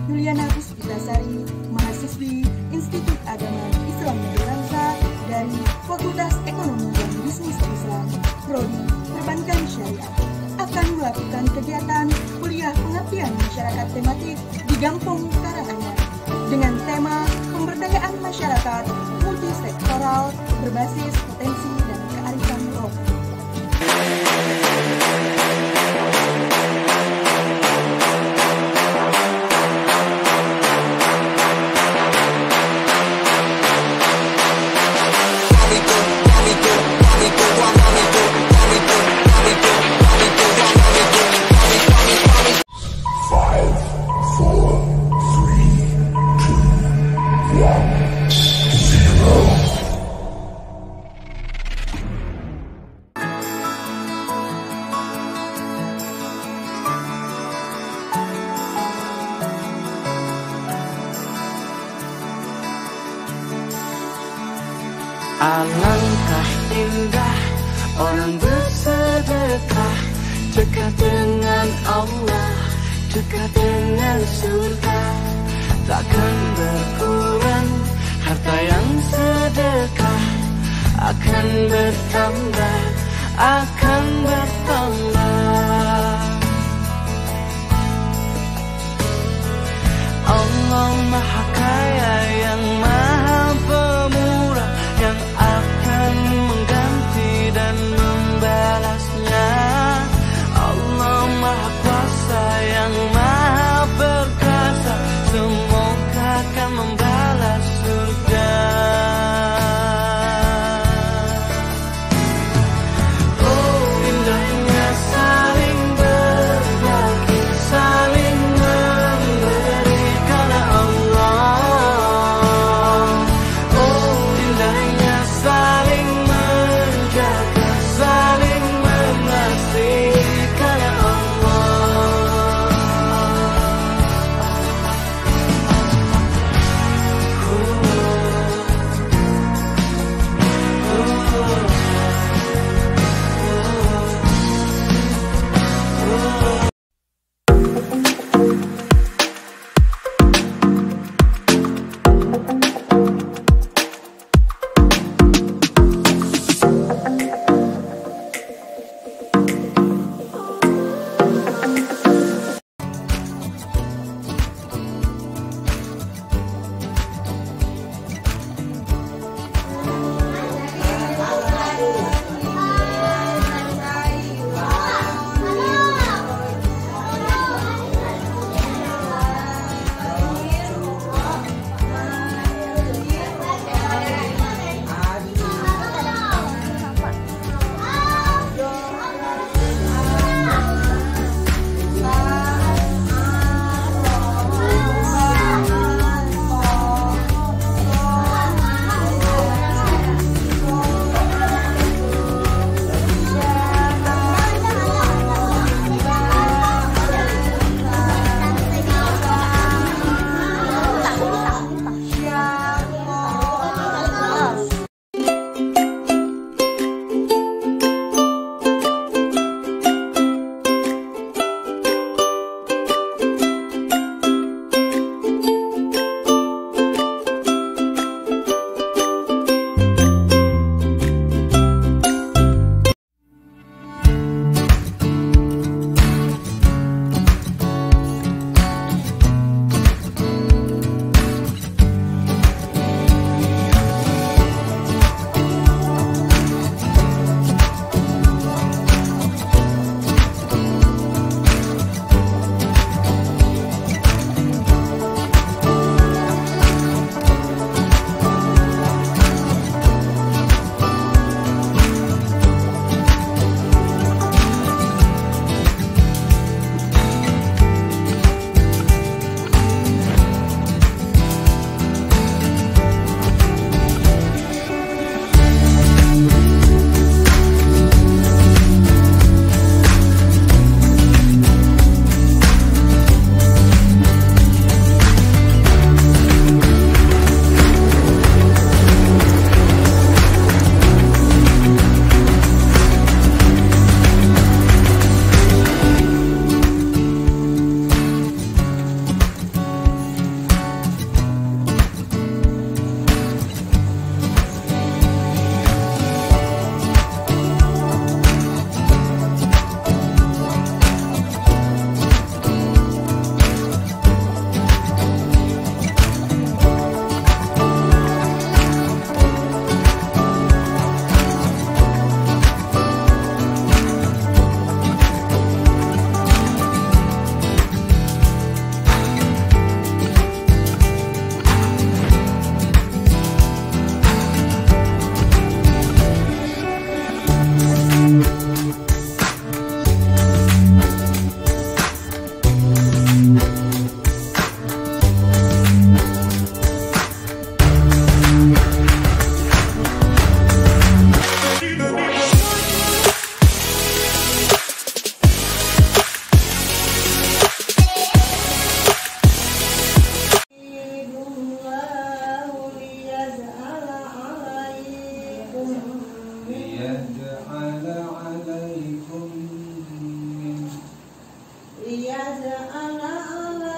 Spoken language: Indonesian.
Yuliana Puspita Sari, mahasiswi Institut Agama Islam Negeri Langsa dari Fakultas Ekonomi dan Bisnis Islam, Prodi Perbankan Syariah, akan melakukan kegiatan kuliah pengabdian masyarakat tematik di Gampong, Karang, Anyar, dengan tema pemberdayaan masyarakat multisektoral berbasis potensi dan kearifan lokal. Alangkah indah orang bersedekah, dekat dengan Allah, dekat dengan surga. Takkan berkurang harta yang sedekah, akan bertambah, akan bertambah. Allah Maha Kaya yang Maha Pemurah, yang akan mengganti dan membalasnya. Allah Maha Kuasa yang Maha Perkasa, semoga akan membalas surga. Oh, indahnya saling berbagi, saling memberi, karena Allah ada anak-anak